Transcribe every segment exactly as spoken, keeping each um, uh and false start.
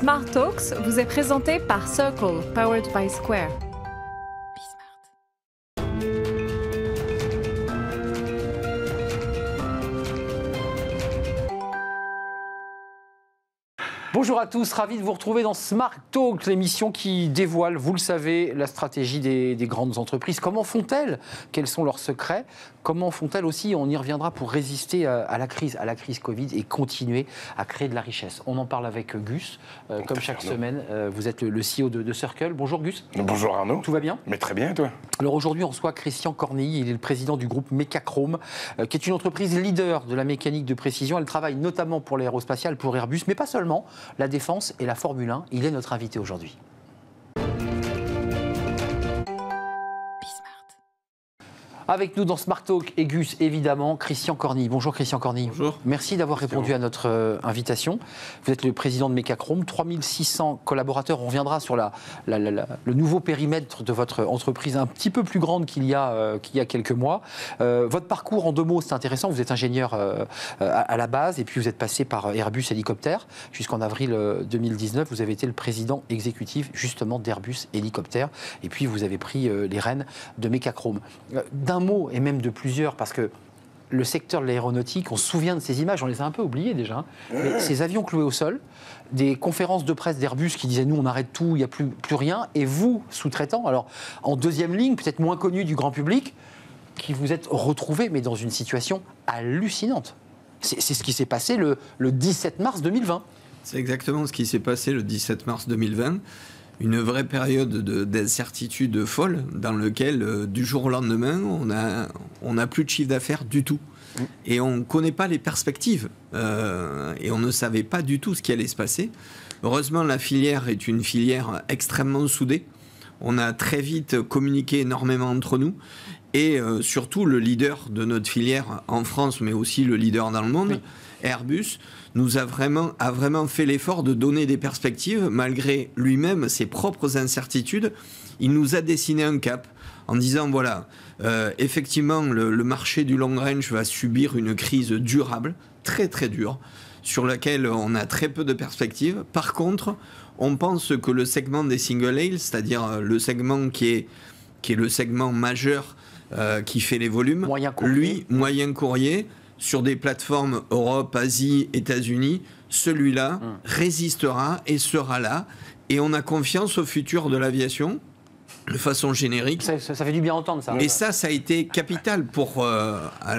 Smart Talks vous est présenté par Circle, powered by Square. Bonjour à tous, ravi de vous retrouver dans Smart Talk, l'émission qui dévoile, vous le savez, la stratégie des, des grandes entreprises. Comment font-elles? Quels sont leurs secrets? Comment font-elles aussi, on y reviendra, pour résister à, à la crise, à la crise Covid et continuer à créer de la richesse? On en parle avec Gus, euh, comme chaque Arnaud. semaine. Euh, vous êtes le, le C E O de, de Circle. Bonjour Gus. Bonjour Arnaud. Tout va bien? Mais très bien, et toi? Alors aujourd'hui, on reçoit Christian Cornilly, il est le président du groupe Mecachrome, euh, qui est une entreprise leader de la mécanique de précision. Elle travaille notamment pour l'aérospatiale, pour Airbus, mais pas seulement, la défense et la Formule un. Il est notre invité aujourd'hui. Avec nous dans Smart Talk et Gus, évidemment, Christian Cornilly. Bonjour Christian Cornilly. Bonjour. Merci d'avoir répondu à notre euh, invitation. Vous êtes le président de Mecachrome, trois mille six cents collaborateurs. On reviendra sur la, la, la, la, le nouveau périmètre de votre entreprise, un petit peu plus grande qu'il y a, euh, qu'il y a quelques mois. Euh, votre parcours, en deux mots, c'est intéressant. Vous êtes ingénieur euh, à, à la base et puis vous êtes passé par Airbus Hélicoptère. Jusqu'en avril deux mille dix-neuf, vous avez été le président exécutif justement d'Airbus Hélicoptère. Et puis vous avez pris euh, les rênes de Mecachrome. Euh, d'un mot, et même de plusieurs, parce que le secteur de l'aéronautique, on se souvient de ces images, on les a un peu oubliées déjà, hein, mais ces avions cloués au sol, des conférences de presse d'Airbus qui disaient « nous, on arrête tout, il n'y a plus, plus rien », et vous, sous-traitants, alors en deuxième ligne, peut-être moins connu du grand public, qui vous êtes retrouvés, mais dans une situation hallucinante. C'est, c'est ce qui s'est passé le, le dix-sept mars deux mille vingt. C'est exactement ce qui s'est passé le dix-sept mars deux mille vingt. Une vraie période de, d'incertitude folle dans laquelle, euh, du jour au lendemain, on n'a on a plus de chiffre d'affaires du tout. Mmh. Et on ne connaît pas les perspectives. Euh, et on ne savait pas du tout ce qui allait se passer. Heureusement, la filière est une filière extrêmement soudée. On a très vite communiqué énormément entre nous. Et euh, surtout, le leader de notre filière en France, mais aussi le leader dans le monde, oui. Airbus, nous a vraiment, a vraiment fait l'effort de donner des perspectives, malgré lui-même ses propres incertitudes. Il nous a dessiné un cap en disant, voilà, euh, effectivement, le, le marché du long range va subir une crise durable, très très dure, sur laquelle on a très peu de perspectives. Par contre, on pense que le segment des single aisle, c'est-à-dire le segment qui est, qui est le segment majeur euh, qui fait les volumes, moyen lui, moyen courrier, sur des plateformes Europe, Asie, États-Unis, celui-là mmh. résistera et sera là. Et on a confiance au futur de l'aviation, de façon générique. Ça, ça, ça fait du bien entendre ça. Et ça, ça a été capital pour, euh,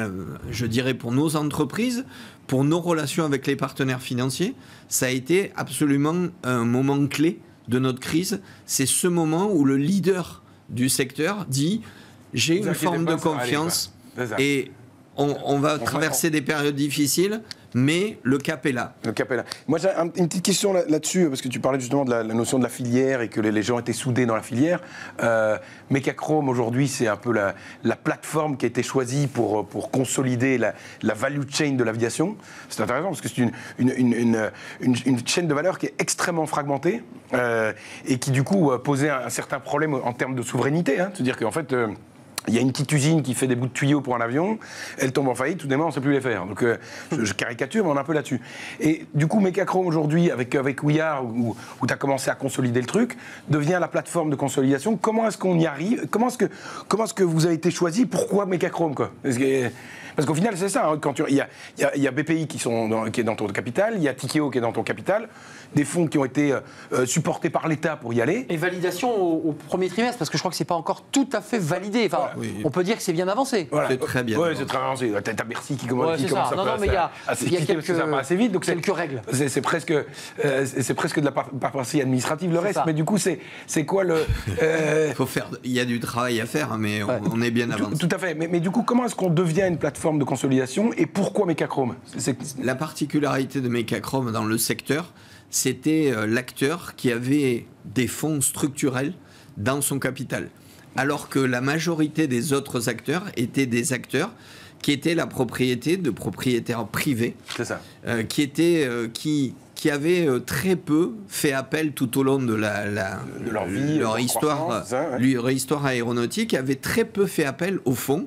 je dirais, pour nos entreprises, pour nos relations avec les partenaires financiers. Ça a été absolument un moment clé de notre crise. C'est ce moment où le leader du secteur dit « j'ai une forme de confiance » et On, on va traverser des périodes difficiles, mais le cap est là. Le cap est là. Moi, j'ai un, une petite question là, là-dessus, parce que tu parlais justement de la, la notion de la filière et que les, les gens étaient soudés dans la filière. Euh, Mecachrome, aujourd'hui, c'est un peu la, la plateforme qui a été choisie pour, pour consolider la, la value chain de l'aviation. C'est intéressant, parce que c'est une, une, une, une, une, une chaîne de valeur qui est extrêmement fragmentée euh, et qui, du coup, posait un, un certain problème en termes de souveraineté. Hein, c'est-à-dire qu'en fait... Euh, il y a une petite usine qui fait des bouts de tuyaux pour un avion, elle tombe en faillite, tout d'un moment on ne sait plus les faire. Donc euh, je, je caricature, mais on est un peu là-dessus. Et du coup, Mecachrome aujourd'hui, avec, avec We Are, où, où tu as commencé à consolider le truc, devient la plateforme de consolidation. Comment est-ce qu'on y arrive? Comment est-ce que, comment est-ce que vous avez été choisi? Pourquoi Mecachrome, quoi? Parce que, Parce qu'au final, c'est ça. Hein, quand tu, il, y a, il, y a, il y a B P I qui, sont dans, qui est dans ton capital, il y a Tikeo qui est dans ton capital, des fonds qui ont été euh, supportés par l'État pour y aller. Et validation au, au premier trimestre, parce que je crois que c'est pas encore tout à fait validé. Enfin, oui. On peut dire que c'est bien avancé. Voilà. C'est très bien. Oui, c'est très avancé. T'as, t'as Bercy qui commence, ouais, qui commence ça. à non, non, mais il y a, y a quelques, ça va assez vite. Donc quelques c'est, règles. C'est, c'est, presque, euh, c'est presque de la paperasserie administrative, le c'est reste. Ça. Mais du coup, c'est, c'est quoi le... Euh... Faut faire, il y a du travail à faire, mais on, ouais. on est bien avancé. Tout, tout à fait. Mais, mais du coup, comment est-ce qu'on devient une plateforme de consolidation et pourquoi Mecachrome? c'est... La particularité de Mecachrome dans le secteur, c'était l'acteur qui avait des fonds structurels dans son capital. Alors que la majorité des autres acteurs étaient des acteurs qui étaient la propriété de propriétaires privés. C'est ça. Euh, qui, étaient, euh, qui, qui avaient euh, très peu fait appel tout au long de, la, la, de leur vie, leur, histoire, ça, ouais. leur histoire aéronautique, avaient très peu fait appel au fonds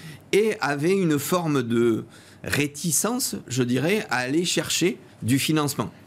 et avaient une forme de réticence, je dirais, à aller chercher du financement.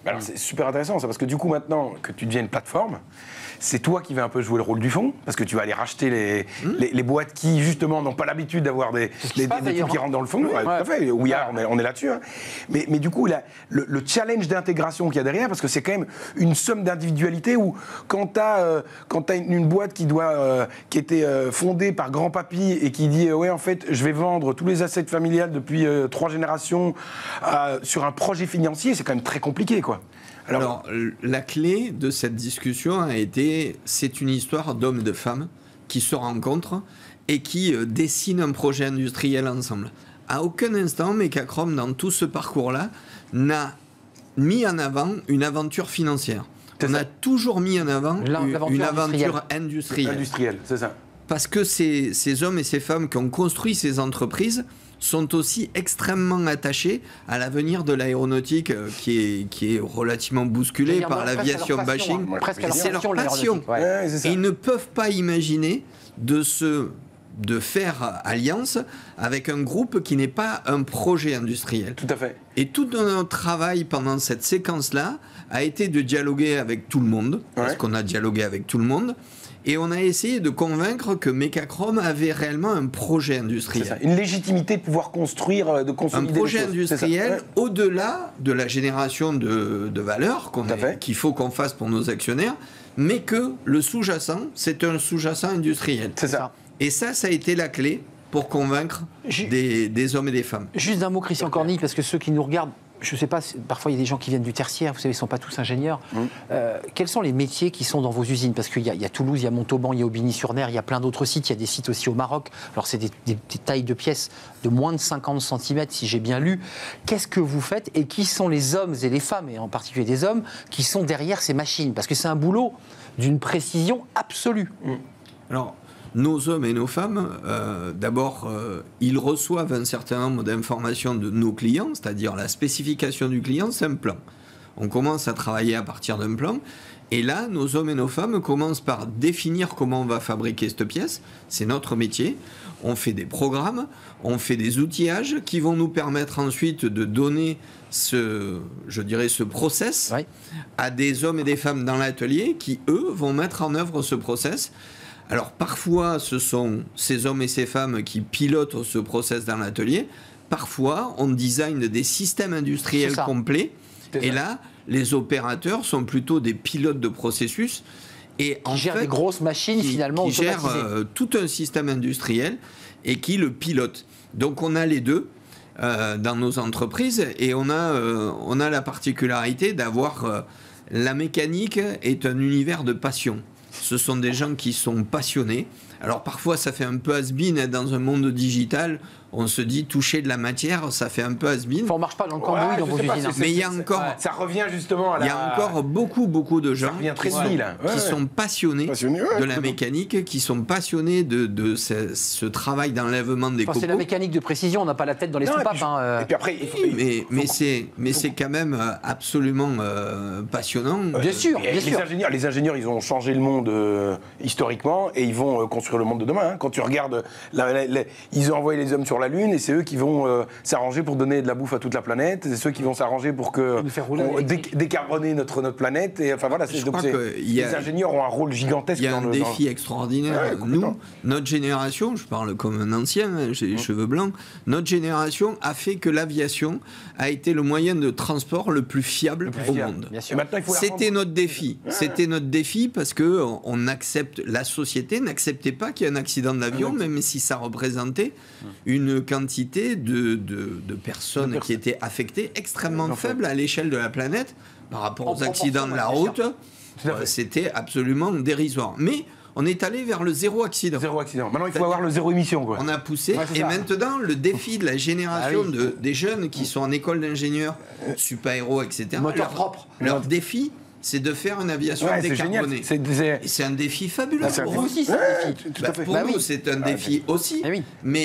Alors c'est super intéressant ça, parce que du coup maintenant que tu deviens une plateforme, c'est toi qui vas un peu jouer le rôle du fond, parce que tu vas aller racheter les, mmh. les, les boîtes qui justement n'ont pas l'habitude d'avoir des, des, des, des trucs qui rentrent dans le fond. Oui, ouais, ouais. Tout à fait. Oui, ouais. on est, on est là-dessus. Hein. Mais, mais du coup, la, le, le challenge d'intégration qu'il y a derrière, parce que c'est quand même une somme d'individualité où quand tu as euh, une, une boîte qui doit euh, qui était euh, fondée par grand-papy et qui dit euh, ouais en fait je vais vendre tous les assets familiales depuis euh, trois générations euh, sur un projet financier, c'est quand même très compliqué quoi. Alors, Alors, la clé de cette discussion a été, c'est une histoire d'hommes et de femmes qui se rencontrent et qui euh, dessinent un projet industriel ensemble. À aucun instant, Mecachrome, dans tout ce parcours-là, n'a mis en avant une aventure financière. On a toujours mis en avant une, une aventure industrielle. Industrielle, c'est ça. Parce que ces, ces hommes et ces femmes qui ont construit ces entreprises sont aussi extrêmement attachés à l'avenir de l'aéronautique euh, qui, est, qui est relativement bousculé par l'aviation bashing. C'est leur passion. Ouais. Ouais, et ils ne peuvent pas imaginer de, se, de faire alliance avec un groupe qui n'est pas un projet industriel. Tout à fait. Et tout notre travail pendant cette séquence-là a été de dialoguer avec tout le monde, ouais. parce qu'on a dialogué avec tout le monde. Et on a essayé de convaincre que Mecachrome avait réellement un projet industriel. C'est ça, une légitimité de pouvoir construire, de consolider un projet industriel ouais. au-delà de la génération de, de valeur qu'on qu'il faut qu'on fasse pour nos actionnaires, mais que le sous-jacent, c'est un sous-jacent industriel. C'est ça. Et ça, ça a été la clé pour convaincre des, des hommes et des femmes. Juste un mot, Christian Corny, parce que ceux qui nous regardent, je ne sais pas, parfois il y a des gens qui viennent du tertiaire, vous savez, ils ne sont pas tous ingénieurs. Mmh. Euh, quels sont les métiers qui sont dans vos usines? Parce qu'il y, y a Toulouse, il y a Montauban, il y a Aubigny-sur-Ner, il y a plein d'autres sites, il y a des sites aussi au Maroc. Alors c'est des, des, des tailles de pièces de moins de cinquante centimètres, si j'ai bien lu. Qu'est-ce que vous faites et qui sont les hommes et les femmes, et en particulier des hommes, qui sont derrière ces machines? Parce que c'est un boulot d'une précision absolue. Mmh. Alors, nos hommes et nos femmes, euh, d'abord, euh, ils reçoivent un certain nombre d'informations de nos clients, c'est-à-dire la spécification du client, c'est un plan. On commence à travailler à partir d'un plan, et là, nos hommes et nos femmes commencent par définir comment on va fabriquer cette pièce. C'est notre métier. On fait des programmes, on fait des outillages qui vont nous permettre ensuite de donner ce, je dirais, ce process oui. à des hommes et des femmes dans l'atelier qui, eux, vont mettre en œuvre ce process. Alors parfois, ce sont ces hommes et ces femmes qui pilotent ce process dans l'atelier. Parfois, on design des systèmes industriels complets. Et là, les opérateurs sont plutôt des pilotes de processus. Et qui en gèrent fait, des grosses machines qui, finalement qui gèrent euh, tout un système industriel et qui le pilotent. Donc on a les deux euh, dans nos entreprises et on a, euh, on a la particularité d'avoir... Euh, la mécanique est un univers de passion. Ce sont des gens qui sont passionnés. Alors parfois, ça fait un peu has-been dans un monde digital. On se dit toucher de la matière, ça fait un peu has-been. On ne marche pas dans le cambouis ouais, dans vos usines. Mais il y a encore, ouais. ça revient justement à la... Il y a encore beaucoup, beaucoup de gens qui, sont, ouais, là. qui Ouais, sont passionnés Passionné, ouais, de la mécanique, qui sont passionnés de, de ce, ce travail d'enlèvement des enfin, copeaux. C'est la mécanique de précision, on n'a pas la tête dans les non, soupapes. Et puis, hein, euh... et puis après, il faut, oui, mais, faut, mais faut, c'est mais faut, c'est quand même absolument euh, passionnant. Bien sûr, bien les sûr. Ingénieurs, les ingénieurs, ils ont changé le monde euh, historiquement et ils vont euh, construire le monde de demain. Hein. Quand tu regardes, la, la, la, ils ont envoyé les hommes sur la Lune et c'est eux qui vont euh, s'arranger pour donner de la bouffe à toute la planète. C'est ceux qui vont s'arranger pour que on, dé, décarboner notre, notre planète. Et enfin voilà, c'est, donc c'est, les a, ingénieurs ont un rôle gigantesque. Il y a un dans défi le, dans... extraordinaire. Ouais, Nous, notre génération, je parle comme un ancien, hein, j'ai les mmh. cheveux blancs, notre génération a fait que l'aviation a été le moyen de transport le plus fiable le plus au fiable, monde. C'était notre défi. Ouais. C'était notre défi parce que on accepte, la société n'acceptait pas qu'il y ait un accident d'avion, mmh. même si ça représentait mmh. une quantité de, de, de personnes de qui étaient affectées extrêmement faible à l'échelle de la planète par rapport aux accidents de la route. Euh, c'était absolument dérisoire. Mais on est allé vers le zéro accident. Zéro accident. Maintenant, il faut avoir le zéro émission. Quoi. On a poussé. Ouais, et ça. Maintenant, le défi de la génération ah oui. de, des jeunes qui sont en école d'ingénieurs, super-héros, et cetera. Moteur leur, propre. Leur défi, c'est de faire une aviation ouais, décarbonée. C'est, c'est... Et c'est un défi fabuleux. Ah, pour vous aussi, c'est un défi. Bah, pour bah, nous, oui. c'est un ah, défi aussi. Ah, oui. Mais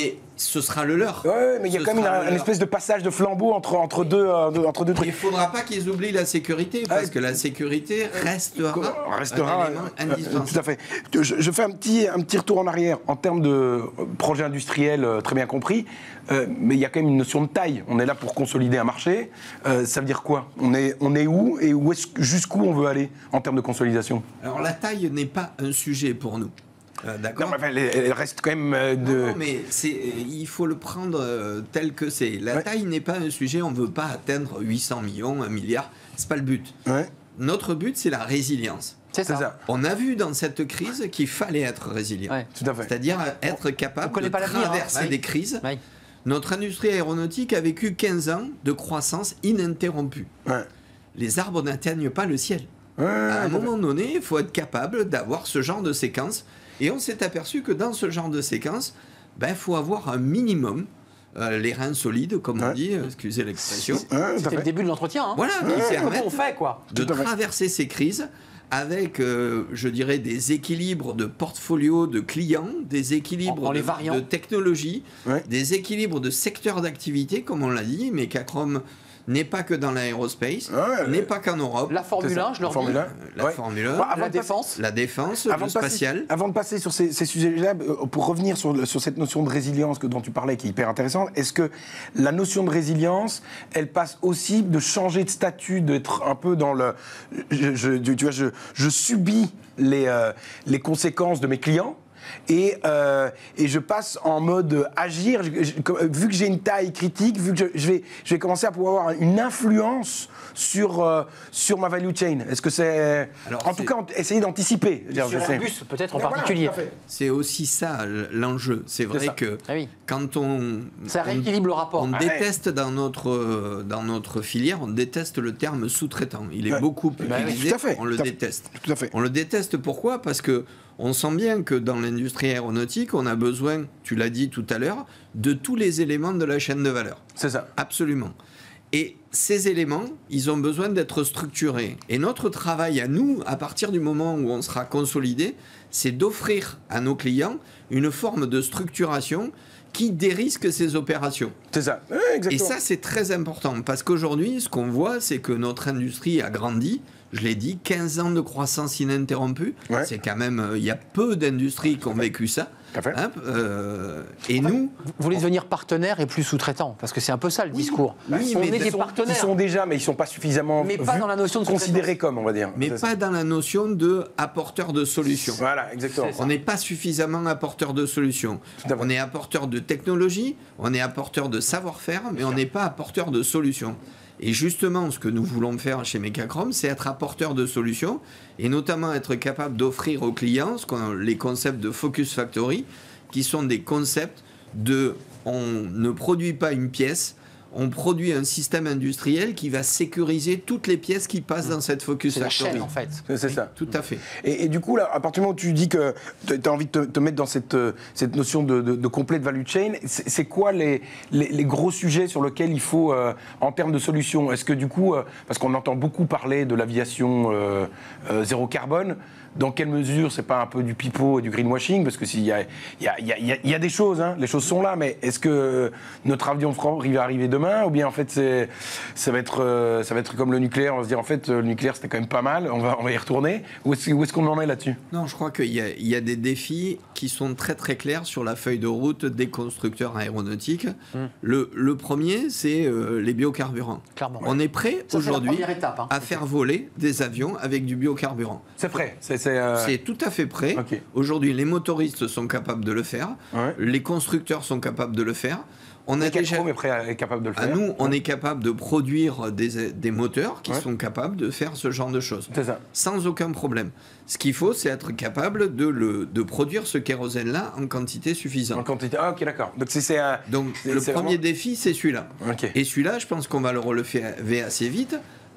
ce sera le leur. Ouais, mais il y a Ce quand même sera une, une espèce de passage de flambeau entre, entre, deux, euh, de- entre deux Il trucs. ne faudra pas qu'ils oublient la sécurité, parce Ah, que la sécurité restera, Restera un élément euh, euh, indispensable. tout à fait. Je, je fais un petit, un petit retour en arrière en termes de projet industriel, euh, très bien compris. Euh, mais il y a quand même une notion de taille. On est là pour consolider un marché. Euh, ça veut dire quoi ? On est, on est où et où est-ce, jusqu'où on veut aller en termes de consolidation ? Alors la taille n'est pas un sujet pour nous. Euh, D'accord. Non, mais enfin, elle, elle reste quand même euh, de. Non, non, mais c'est, il faut le prendre euh, tel que c'est. La Ouais. taille n'est pas un sujet, on ne veut pas atteindre huit cents millions, un milliard, c'est pas le but. Ouais, Notre but, c'est la résilience. C'est c'est ça. ça. On a vu dans cette crise qu'il fallait être résilient. Ouais. Tout à fait. C'est-à-dire être On capable connaît de pas l'avenir, hein. traverser Ouais. des crises. Ouais. Notre industrie aéronautique a vécu quinze ans de croissance ininterrompue. Ouais. Les arbres n'atteignent pas le ciel. Ouais, À un tout à fait. moment donné, il faut être capable d'avoir ce genre de séquence. Et on s'est aperçu que dans ce genre de séquence, il ben, faut avoir un minimum, euh, les reins solides, comme on Ouais. dit, euh, excusez l'expression, Ouais, tout à C'était fait. le début de l'entretien. Hein. voilà, qui Comment permettent on fait, quoi. de Tout à fait. traverser ces crises avec, euh, je dirais, des équilibres de portfolio de clients, des équilibres En- en les de, variant. de technologie, Ouais. des équilibres de secteurs d'activité, comme on l'a dit, mais Cacrom n'est pas que dans l'aérospace, Ouais, n'est le- pas qu'en Europe. La Formule C'est ça, un, je leur la Formule dis. un. Euh, La Ouais. Formule un, Bon, avant La de passer- défense. la défense, Avant le de, passer, spatial. avant de passer sur ces, ces sujets-là, euh, pour revenir sur, le- sur cette notion de résilience que, dont tu parlais, qui est hyper intéressante, est-ce que la notion de résilience, elle passe aussi de changer de statut, d'être un peu dans le... Je, je- tu vois, je, je subis les, euh, les conséquences de mes clients. Et, euh, et je passe en mode agir. Je- je- comme- vu que j'ai une taille critique, vu que je, je vais, je vais commencer à pouvoir avoir une influence sur, euh, sur ma value chain. Est-ce que c'est... Alors, En tout c'est- cas, essayer d'anticiper. Je veux dire, Sur je sais. Airbus, peut-être en Ouais, voilà, particulier. tout à fait. C'est aussi ça l'enjeu. C'est vrai ça. que Ah oui. quand on, Ça on- rééquilibre le rapport. on Ah ouais. déteste dans notre, euh, dans notre filière, on déteste le terme sous-traitant. Il est Ouais. beaucoup Bah oui, utilisé, tout à fait, on le tout à fait. déteste. Tout à fait. On le déteste pourquoi ? Parce que on sent bien que dans l'industrie aéronautique, on a besoin, tu l'as dit tout à l'heure, de tous les éléments de la chaîne de valeur. C'est ça. Absolument. Et ces éléments, ils ont besoin d'être structurés. Et notre travail à nous, à partir du moment où on sera consolidé, c'est d'offrir à nos clients une forme de structuration qui dérisque ces opérations. C'est ça. Ouais, Et exactement. ça, c'est très important, parce qu'aujourd'hui, ce qu'on voit, c'est que notre industrie a grandi. Je l'ai dit, quinze ans de croissance ininterrompue. Ouais. C'est quand même, euh, il y a peu d'industries qui ont vécu ça. Tout à fait. Hein, euh, et nous, Vous voulez devenir partenaire et plus sous-traitant, parce que c'est un peu ça le discours. oui, on mais est ils des sont- partenaires. Ils sont déjà, mais ils sont pas suffisamment Mais pas vus, dans la notion de considérés comme, on va dire. mais C'est ça. pas dans la notion de apporteur de solutions. Voilà, exactement. C'est ça. On n'est pas suffisamment apporteur de solutions. Tout à fait. On est apporteur de technologie, on est apporteur de savoir-faire, mais on n'est pas apporteur de solutions. Et justement, ce que nous voulons faire chez Mecacrom, c'est être apporteur de solutions et notamment être capable d'offrir aux clients ce qu'on- les concepts de Focus Factory, qui sont des concepts de on ne produit pas une pièce, on produit un système industriel qui va sécuriser toutes les pièces qui passent dans cette Focus C'est la Factory. chaîne, en fait. C'est c'est ça. Tout à fait. Et, et du coup, là, à partir du moment où tu dis que tu as envie de te, te mettre dans cette, euh, cette notion de, de, de complete value chain, c'est c'est quoi les, les, les gros sujets sur lesquels il faut, euh, en termes de solutions? Est-ce que du coup, euh, parce qu'on entend beaucoup parler de l'aviation euh, euh, zéro carbone, dans quelle mesure c'est pas un peu du pipeau et du greenwashing? Parce que s'il y a, il y, a, il y, a, il y a- il y a des choses, hein, les choses sont là, mais est-ce que notre avion franc va arriver demain? Ou bien en fait, c'est, ça, va être, euh, ça va être comme le nucléaire, on va se dire en fait, le nucléaire c'était quand même pas mal, on va, on va y retourner. Où est-ce, où est-ce qu'on en est là-dessus? Non, je crois qu'il y, a- il y a des défis qui sont très très clairs sur la feuille de route des constructeurs aéronautiques. Le, le premier, c'est euh, les biocarburants. Clairement. On est prêt Ça, c'est la aujourd'hui première étape, hein. à faire voler des avions avec du biocarburant. C'est prêt. C'est, c'est, euh, C'est tout à fait prêt. Ok. Aujourd'hui, les motoristes sont capables de le faire. Ouais. Les constructeurs sont capables de le faire. On a Mecacrom déjà... est prêt à, est capable de le À faire. nous, on est capable de produire des, des moteurs qui Ouais. sont capables de faire ce genre de choses. C'est ça. Sans aucun problème. Ce qu'il faut, c'est être capable de, le, de produire ce kérosène-là en quantité En suffisante. quantité. Ah, ok, d'accord. Donc c'est, c'est un- Donc c'est- le c'est premier vraiment- défi, c'est celui-là. Ok. Et celui-là, je pense qu'on va le relever assez vite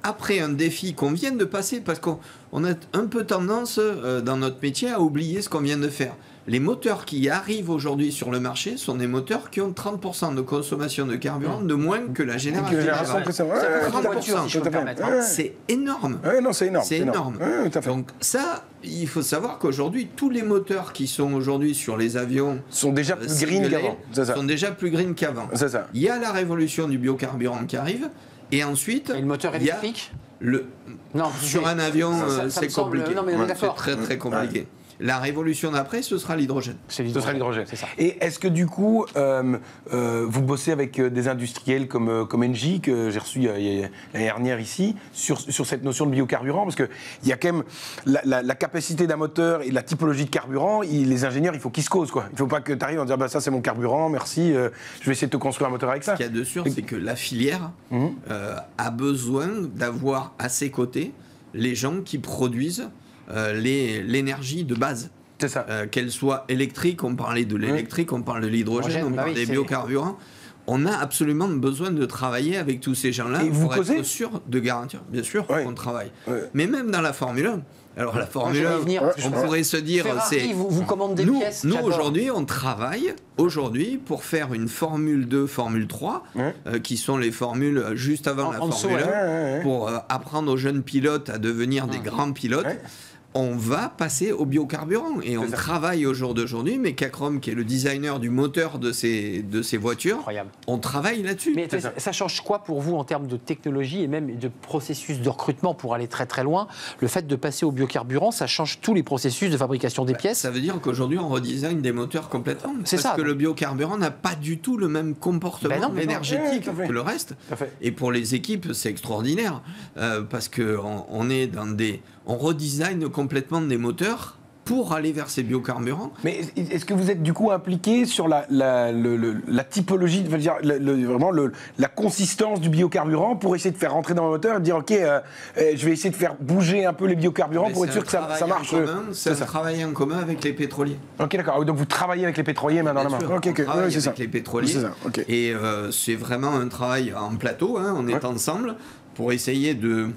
après un défi qu'on vient de passer, parce qu'on on a un peu tendance euh, dans notre métier à oublier ce qu'on vient de faire. Les moteurs qui arrivent aujourd'hui sur le marché sont des moteurs qui ont trente pour cent de consommation de carburant de moins que la génération. génération précédente. Ouais, ouais, trente pour cent, tout à fait. permettre, hein. Ouais. C'est énorme. Ouais, non, c'est énorme. C'est énorme. Ouais, tout à fait. Donc ça, il faut savoir qu'aujourd'hui, tous les moteurs qui sont aujourd'hui sur les avions sont déjà euh, plus green ciblés qu'avant. C'est ça. sont déjà plus green qu'avant. C'est ça. Il y a la révolution du biocarburant qui arrive, et ensuite, Et le moteur il y a électrique le Non, sur c'est- un avion, ça- ça- euh, ça c'est me semble- compliqué. non, mais on est Ouais, d'accord. c'est très très compliqué. La révolution d'après, ce sera l'hydrogène. C'est Ce sera l'hydrogène. C'est ça. Et est-ce que du coup, euh, euh, vous bossez avec euh, des industriels comme, euh, comme Engie, que j'ai reçu euh, il y a- l'année dernière ici, sur, sur cette notion de biocarburant? Parce qu'il y a quand même la, la- la capacité d'un moteur et la typologie de carburant, il- les ingénieurs, il faut qu'ils se causent, quoi. Il ne faut pas que tu arrives en disant bah, ça c'est mon carburant, merci, euh, je vais essayer de te construire un moteur avec ça. Ce qu'il y a de sûr, c'est que la filière Mhm. euh, a besoin d'avoir à ses côtés les gens qui produisent euh, les- l'énergie de base. C'est ça. Euh, qu'elle soit électrique, on parlait de l'électrique, on parle de l'hydrogène, Hydrogène, on bah parle oui, des c'est- biocarburants. On a absolument besoin de travailler avec tous ces gens-là Et vous pour causez être sûr de garantir. Bien sûr Ouais. qu'on travaille. Ouais. Mais même dans la Formule un. Alors la Formule j'allais un, y venir, Ouais, on je pourrait se dire, Ferrari c'est... vous, vous commande des Nous, pièces. nous j'adore. aujourd'hui, on travaille aujourd'hui pour faire une Formule deux, Formule trois, Ouais. euh, qui sont les formules juste avant En- la en dessous, Formule ouais. un, Ouais, ouais, ouais. pour euh, apprendre aux jeunes pilotes à devenir des grands pilotes. Ouais. On va passer au biocarburant et on ça. travaille au jour d'aujourd'hui. Mecachrome, qui est le designer du moteur de ces, de ces voitures, Incroyable. on travaille là-dessus. Mais C'est ça. ça. ça change quoi pour vous en termes de technologie et même de processus de recrutement pour aller très très loin? Le fait de passer au biocarburant, ça change tous les processus de fabrication des Bah, pièces. Ça veut dire qu'aujourd'hui, on redesign des moteurs complètement. C'est Parce ça. que le biocarburant n'a pas du tout le même comportement Ben non, mais non. énergétique Ouais, tout à fait. que le reste. Tout à fait. Et pour les équipes, c'est extraordinaire. euh, parce qu'on on est dans des. On redesign complètement des moteurs pour aller vers ces biocarburants. Mais est-ce que vous êtes du coup impliqué sur la, la, le- le- la typologie, je veux dire, le- le- vraiment le- la consistance du biocarburant pour essayer de faire rentrer dans le moteur et dire ok, euh, euh, je vais essayer de faire bouger un peu les biocarburants Mais pour c'est être sûr un que ça, travail ça en marche? commun, euh, C'est un travail en commun avec les pétroliers. Ok, d'accord. Donc vous travaillez avec les pétroliers main dans la Bien main. sûr, Ok, ok. on travaille Ouais, c'est avec ça. les pétroliers. C'est ça, ok. Et euh, c'est vraiment un travail en plateau. hein, on est Ouais. ensemble pour essayer de,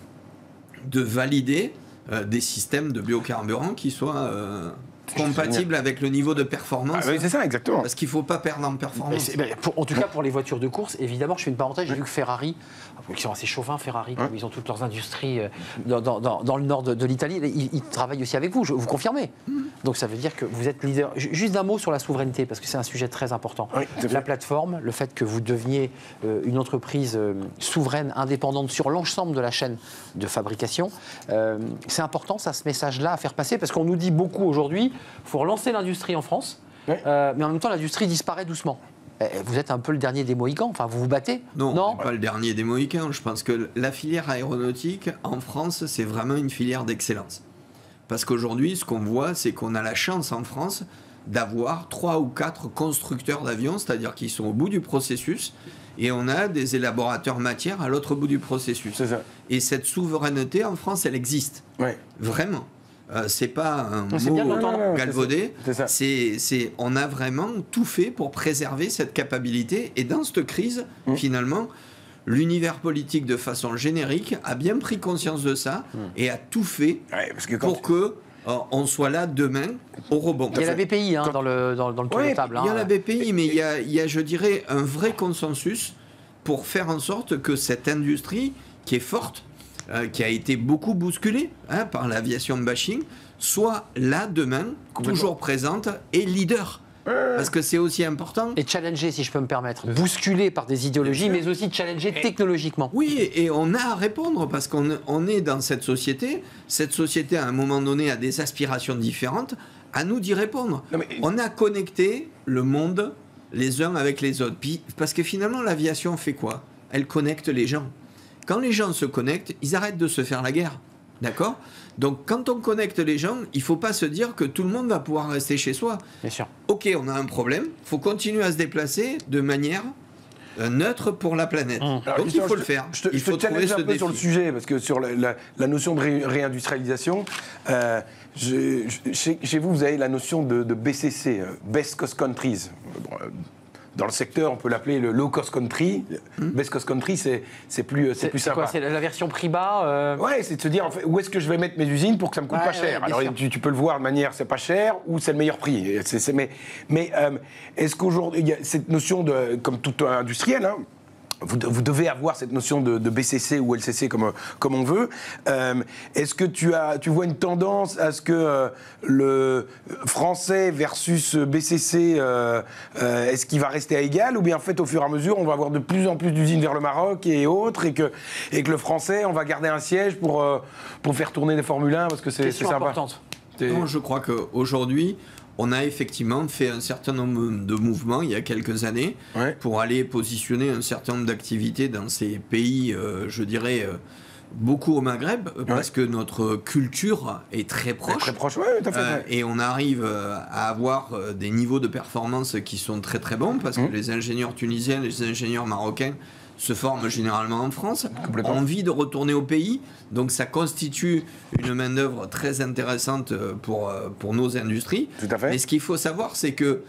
de valider euh, des systèmes de biocarburants qui soient euh, compatibles avec le niveau de performance. Ah, oui, c'est ça, exactement. Parce qu'il ne faut pas perdre en Mais performance. c'est- ben, pour- en tout cas, pour les voitures de course, évidemment, je fais une parenthèse, j'ai vu que Ferrari, qui sont assez chauvins, Ferrari, comme ils ont toutes leurs industries euh, dans, dans- dans- dans le nord de, de l'Italie, ils, ils travaillent aussi avec vous, je- vous confirmez. Donc ça veut dire que vous êtes leader. Ju- Juste un mot sur la souveraineté, parce que c'est un sujet très important. Oui, tout à fait. La plateforme, le fait que vous deveniez euh, une entreprise euh, souveraine, indépendante sur l'ensemble de la chaîne de fabrication, euh, c'est important, ça, ce message-là à faire passer, parce qu'on nous dit beaucoup aujourd'hui, il faut relancer l'industrie en France, Ouais. euh, mais en même temps, l'industrie disparaît doucement. Eh, Vous êtes un peu le dernier des Mohicans, enfin vous vous battez. Non, on n'est pas le dernier des Mohicans. Je pense que la filière aéronautique en France, c'est vraiment une filière d'excellence. Parce qu'aujourd'hui, ce qu'on voit, c'est qu'on a la chance en France d'avoir trois ou quatre constructeurs d'avions, c'est-à-dire qui sont au bout du processus, et on a des élaborateurs matières à l'autre bout du processus. C'est ça. Et cette souveraineté en France, elle existe. Ouais. Vraiment. Euh, c'est pas un Non, c'est mot bien de l'entendre. Non, non, non, galvaudé. c'est ça. C'est, c'est, on a vraiment tout fait pour préserver cette capacité. Et dans cette crise, Mmh. finalement, l'univers politique, de façon générique, a bien pris conscience de ça Mmh. et a tout fait Ouais, parce que quand pour que euh, on soit là demain au rebond. Il y a la B P I hein, Quand- dans le, dans, dans le tour Ouais, de table. Il y a hein. la B P I, mais il y a, il y a, je dirais, un vrai consensus pour faire en sorte que cette industrie, qui est forte, euh, qui a été beaucoup bousculée hein, par l'aviation bashing, soit là demain, toujours présente et leader. Parce que c'est aussi important. Et challenger, si je peux me permettre, bousculé par des idéologies, mais aussi challenger technologiquement. Oui, et et on a à répondre parce qu'on on est dans cette société. Cette société, à un moment donné, a des aspirations différentes. À nous d'y répondre. Non, mais- On a connecté le monde les uns avec les autres. Puis, parce que finalement, l'aviation fait quoi? Elle connecte les gens. Quand les gens se connectent, ils arrêtent de se faire la guerre. D'accord? Donc, quand on connecte les gens, il ne faut pas se dire que tout le monde va pouvoir rester chez soi. Bien sûr. Ok, on a un problème. Il faut continuer à se déplacer de manière euh, neutre pour la planète. Alors, Donc, il justement, faut je le te- faire. Je te, il je te faut trouver challenge ce un peu sur le défi. sujet, parce que sur la, la- la notion de ré- réindustrialisation, euh, je- je- chez, chez vous, vous avez la notion de, de B C C, euh, Best Cost Countries. Bon, euh, dans le secteur, on peut l'appeler le low cost country. Mmh. Best cost country, c'est plus, c'est plus sympa. C'est la version prix bas euh... Ouais, c'est de se dire en fait, où est-ce que je vais mettre mes usines pour que ça me coûte ouais, pas cher. Ouais, alors tu, tu peux le voir de manière c'est pas cher ou c'est le meilleur prix. C'est, c'est, mais mais euh, est-ce qu'aujourd'hui il y a cette notion de comme tout industriel, hein, Vous, vous devez avoir cette notion de, de B C C ou L C C comme, comme on veut. Euh, Est-ce que tu, as, tu vois une tendance à ce que euh, le français versus B C C, euh, euh, est-ce qu'il va rester à égal ou bien en fait au fur et à mesure on va avoir de plus en plus d'usines vers le Maroc et autres et que, et que le français on va garder un siège pour, euh, pour faire tourner des Formule un parce que c'est sympa. Importante. Non, je crois qu'aujourd'hui, on a effectivement fait un certain nombre de mouvements il y a quelques années ouais. pour aller positionner un certain nombre d'activités dans ces pays, euh, je dirais, euh, beaucoup au Maghreb, ouais. parce que notre culture est très proche. Très proche, oui, tout à fait. Euh, et on arrive à avoir des niveaux de performance qui sont très très bons, parce mmh. que les ingénieurs tunisiens, les ingénieurs marocains se forment généralement en France, ont envie de retourner au pays, donc ça constitue une main-d'œuvre très intéressante pour, pour nos industries. Tout à fait. Mais ce qu'il faut savoir, c'est que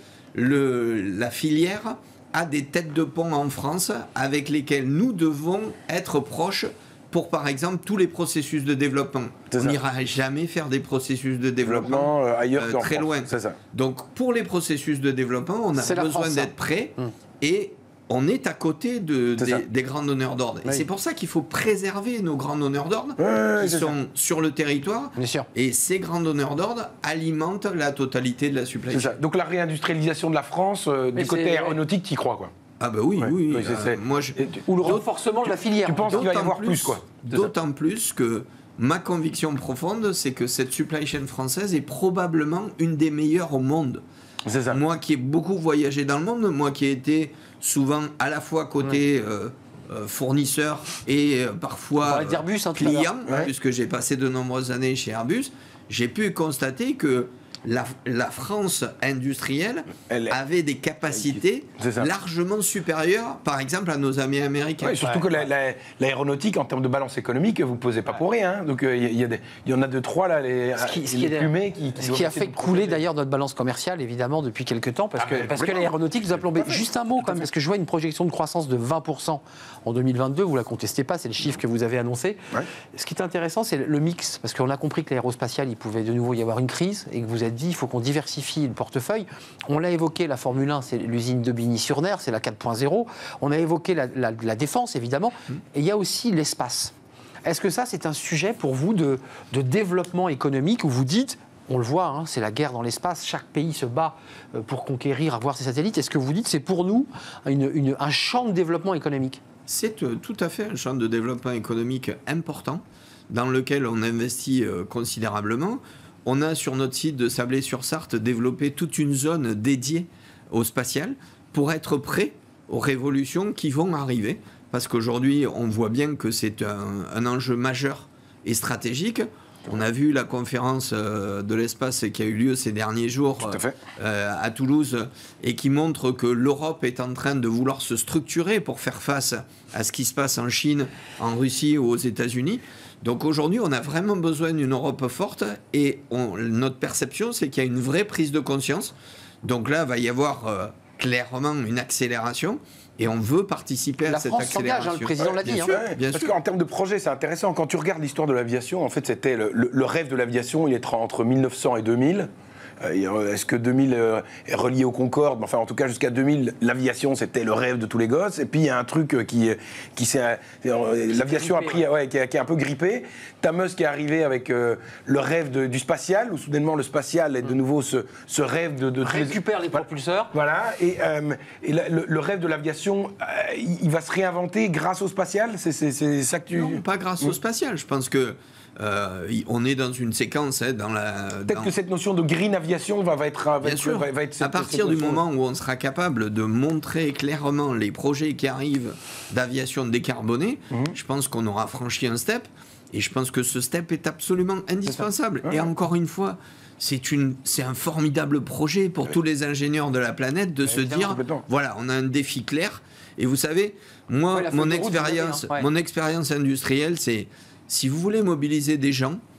le, la filière a des têtes de pont en France avec lesquelles nous devons être proches pour, par exemple, tous les processus de développement. On n'ira jamais faire des processus de développement, développement euh, ailleurs euh, très loin. C'est ça. Donc, pour les processus de développement, on a besoin d'être prêt hum. et on est à côté de, des, des grands donneurs d'ordre. Oui. Et c'est pour ça qu'il faut préserver nos grands donneurs d'ordre oui, qui sont ça. sur le territoire. Bien sûr. Et ces grands donneurs d'ordre alimentent la totalité de la supply chain. Donc la réindustrialisation de la France, euh, du côté aéronautique, tu y crois quoi? Ah bah oui, ouais. oui. oui. Euh, moi, je... Ou le renforcement de la filière. Tu penses qu'il va y avoir plus, plus quoi? D'autant plus que ma conviction profonde, c'est que cette supply chain française est probablement une des meilleures au monde. C'est ça. Moi qui ai beaucoup voyagé dans le monde, moi qui ai été souvent à la fois côté ouais. euh, euh, fournisseur et euh, parfois euh, Airbus, hein, client, ouais. puisque j'ai passé de nombreuses années chez Airbus, j'ai pu constater que la, la France industrielle Elle, avait des capacités largement supérieures, par exemple, à nos amis américains. Ouais, surtout ouais. que l'aéronautique, la, la, en termes de balance économique, vous ne posez pas ouais. pour rien. Hein. Donc il euh, y, y, y en a deux, trois, là, les, ce qui, les ce qui plumés qui, qui... Ce qui a fait couler d'ailleurs notre balance commerciale, évidemment, depuis quelques temps, parce ah, que, parce que l'aéronautique nous a plombé. Juste un mot, quand même, parce que je vois une projection de croissance de vingt pour cent en deux mille vingt-deux, vous ne la contestez pas, c'est le chiffre que vous avez annoncé. Ouais. Ce qui est intéressant, c'est le mix, parce qu'on a compris que l'aérospatial, il pouvait de nouveau y avoir une crise, et que vous avez dit, il faut qu'on diversifie le portefeuille. On l'a évoqué, la Formule un, c'est l'usine de Bigny-sur-Ner, c'est la quatre point zéro. On a évoqué la, la, la défense, évidemment. Mmh. Et il y a aussi l'espace. Est-ce que ça, c'est un sujet pour vous de, de développement économique où vous dites, on le voit, hein, c'est la guerre dans l'espace, chaque pays se bat pour conquérir, avoir ses satellites. Est-ce que vous dites, c'est pour nous une, une, un champ de développement économique? C'est euh, tout à fait un champ de développement économique important dans lequel on investit euh, considérablement. On a sur notre site de Sablé-sur-Sarthe développé toute une zone dédiée au spatial pour être prêt aux révolutions qui vont arriver. Parce qu'aujourd'hui, on voit bien que c'est un, un enjeu majeur et stratégique. On a vu la conférence de l'espace qui a eu lieu ces derniers jours à, euh, à Toulouse et qui montre que l'Europe est en train de vouloir se structurer pour faire face à ce qui se passe en Chine, en Russie ou aux États-Unis. Donc aujourd'hui, on a vraiment besoin d'une Europe forte et on, notre perception, c'est qu'il y a une vraie prise de conscience. Donc là, il va y avoir euh, clairement une accélération et on veut participer à la cette France accélération. Hein, le président ouais, l'a dit. Bien hein. sûr, ouais, bien parce qu'en termes de projet, c'est intéressant. Quand tu regardes l'histoire de l'aviation, en fait, c'était le, le, le rêve de l'aviation, il est entre mille neuf cents et deux mille. Est-ce que deux mille est relié au Concorde? Enfin, en tout cas, jusqu'à deux mille, l'aviation, c'était le rêve de tous les gosses. Et puis, il y a un truc qui, qui s'est... L'aviation a pris, ouais, qui, a, qui a un peu grippé. T'as Musk qui est arrivé avec euh, le rêve de, du spatial, où soudainement, le spatial est de nouveau ce, ce rêve de... de récupère les, les propulseurs. Voilà. Et, euh, et la, le, le rêve de l'aviation, euh, il va se réinventer grâce au spatial? C'est ça que tu... Non, pas grâce au spatial. Je pense que Euh, on est dans une séquence hein, dans la. Peut-être que cette notion de green aviation va, va être. Va Bien être, sûr. Va, va être cette, à partir cette du moment où on sera capable de montrer clairement les projets qui arrivent d'aviation décarbonée, mmh. je pense qu'on aura franchi un step. Et je pense que ce step est absolument indispensable. Ouais. Et encore une fois, c'est une, c'est un formidable projet pour ouais. tous les ingénieurs de la planète de ouais, se dire, voilà, on a un défi clair. Et vous savez, moi, ouais, mon expérience, hein. ouais. mon expérience industrielle, c'est si vous voulez mobiliser des gens,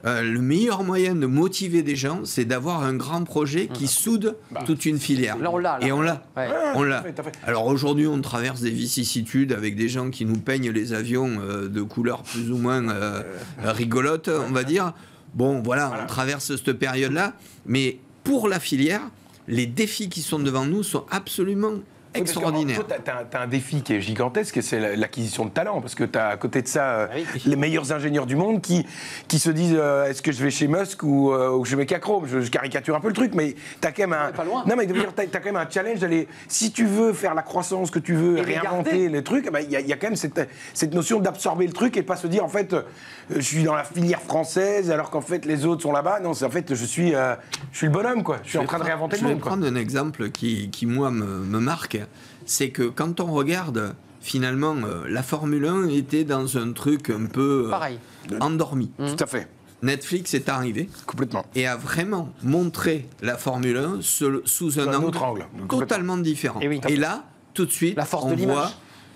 Euh, le meilleur moyen de motiver des gens, c'est d'avoir un grand projet qui soude bah, toute une filière. Là, on l'a. Et on l'a. Ouais. On l'a. Alors aujourd'hui, on traverse des vicissitudes avec des gens qui nous peignent les avions euh, de couleurs plus ou moins euh, rigolotes, on va dire. Bon, voilà, voilà, on traverse cette période-là. Mais pour la filière, les défis qui sont devant nous sont absolument extraordinaire. Tu as, as un défi qui est gigantesque, c'est l'acquisition de talent, parce que tu as à côté de ça oui. les meilleurs ingénieurs du monde qui, qui se disent euh, est-ce que je vais chez Musk ou, euh, ou chez Mecachrome, je, je caricature un peu le truc, mais tu as quand même un... Pas loin. Non, mais tu as, as quand même un challenge d'aller... Si tu veux faire la croissance que tu veux, et réinventer les trucs, il bah, y, a, y a quand même cette, cette notion d'absorber le truc et pas se dire en fait, euh, je suis dans la filière française alors qu'en fait les autres sont là-bas. Non, c'est en fait, je suis, euh, je suis le bonhomme, quoi. Je suis je en train de réinventer le monde. Je vais prendre un exemple qui, qui moi, me, me marque. C'est que quand on regarde, finalement, euh, la Formule un était dans un truc un peu euh, endormi. Mmh. Tout à fait. Netflix est arrivé complètement et a vraiment montré la Formule un sous, sous un, un angle, autre angle totalement différent. Et, oui. et là, tout de suite, la force on de voit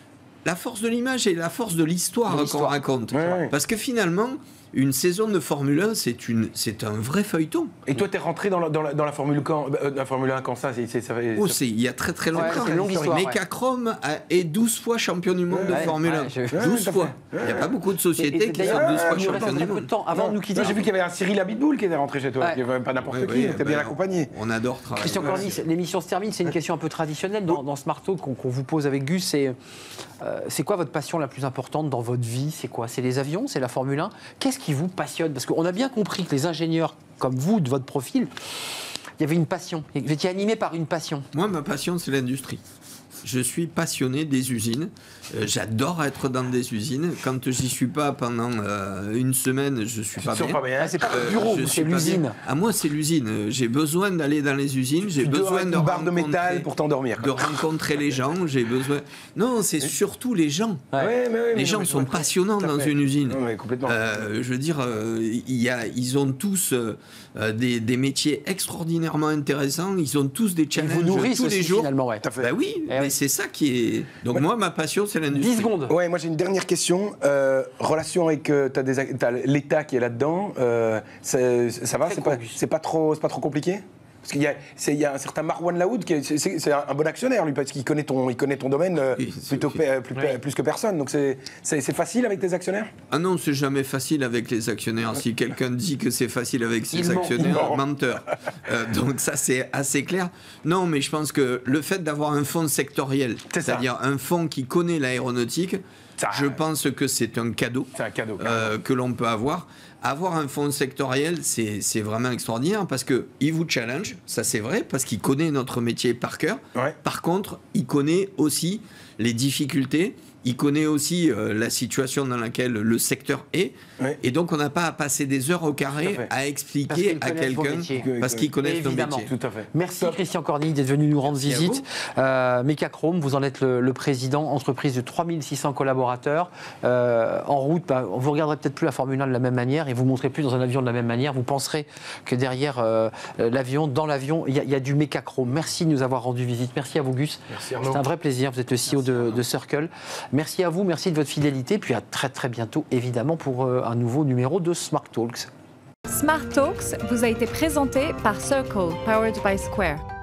la force de l'image et la force de l'histoire qu'on raconte. Ouais, ouais. Parce que finalement, une saison de Formule un, c'est une, c'est un vrai feuilleton. Et toi, t'es rentré dans la, dans la, dans la Formule quand, euh, la Formule un quand ça, c'est, c'est, ça fait, oh, c'est il y a très très longtemps. Ouais, longue histoire, Mecachrome ouais. est douze fois champion du monde ouais, de Formule ouais, un. Je... douze fois. Il n'y a pas beaucoup de sociétés et, et qui sont douze fois champion du monde. Avant de nous quitter, j'ai vu qu'il y avait un Cyril Abitboul qui était rentré chez toi. Ouais. Il n'y avait pas n'importe ouais, qui, il était bien accompagné. On adore travailler. Christian Corny, l'émission se termine. C'est une question un peu traditionnelle dans, dans Smart Talk qu'on, qu'on vous pose avec Gus. C'est euh, c'est quoi votre passion la plus importante dans votre vie? C'est quoi? C'est les avions? C'est la Formule un? Qu'est-ce qui vous passionne? Parce qu'on a bien compris que les ingénieurs comme vous, de votre profil, il y avait une passion. Vous étiez animé par une passion. Moi, ma passion, c'est l'industrie. Je suis passionné des usines. Euh, j'adore être dans des usines. Quand j'y suis pas pendant euh, une semaine, je suis pas bien. Pas bien. Ah, c'est pas le bureau, euh, c'est l'usine. À moi, c'est l'usine. J'ai besoin d'aller dans les usines. J'ai besoin de une barre de métal pour t'endormir. De rencontrer les gens. J'ai besoin. Non, c'est surtout les gens. Ouais. Ouais, mais ouais, les gens sont passionnants dans une usine. Non, mais complètement. Euh, je veux dire, euh, il y a, ils ont tous euh, des, des métiers extraordinairement intéressants. Ils ont tous des challenges ils vous nourrissent tous les jours. Finalement, ouais. Bah oui. Eh mais oui. C'est ça qui est. Donc ouais. moi, ma passion, c'est l'industrie. dix secondes. Ouais, moi j'ai une dernière question. Euh, relation avec euh, t'as des, t'as l'État qui est là-dedans. Euh, ça va, c'est pas, c'est pas trop, c'est pas trop compliqué. Parce qu'il y a, c'est, il y a un certain Marwan Laoud qui est, c'est, c'est, c'est un bon actionnaire lui parce qu'il connaît ton, il connaît ton domaine euh, oui, plutôt plus, oui. plus que personne. Donc c'est, c'est, c'est facile avec tes actionnaires. Ah non, c'est jamais facile avec les actionnaires. Si quelqu'un dit que c'est facile avec ses il actionnaires, ment. menteur. Euh, donc ça c'est assez clair. Non, mais je pense que le fait d'avoir un fonds sectoriel, c'est c'est-à-dire un fonds qui connaît l'aéronautique. Ça, je pense que c'est un cadeau, c'est un cadeau euh, que l'on peut avoir. Avoir un fonds sectoriel, c'est, c'est vraiment extraordinaire parce qu'il vous challenge, ça c'est vrai, parce qu'il connaît notre métier par cœur. Ouais. Par contre, il connaît aussi les difficultés, il connaît aussi euh, la situation dans laquelle le secteur est. Ouais. Et donc, on n'a pas à passer des heures au carré à, à expliquer à quelqu'un parce qu'il connaît son métier. Tout à fait. Merci Top. Christian Corny d'être venu nous rendre Merci visite. Euh, Mecachrome, vous en êtes le, le président, entreprise de trois mille six cents collaborateurs. Euh, en route, bah, vous ne regarderez peut-être plus la Formule un de la même manière et vous ne montrez plus dans un avion de la même manière. Vous penserez que derrière euh, l'avion, dans l'avion, il y, y a du Mecachrome. Merci de nous avoir rendu visite. Merci à vous, Gus. C'est un vrai plaisir. Vous êtes le C E O de, de Circle. Merci à vous, merci de votre fidélité. Puis à très très bientôt, évidemment, pour euh, un nouveau numéro de Smart Talks. Smart Talks vous a été présenté par Circle, powered by Square.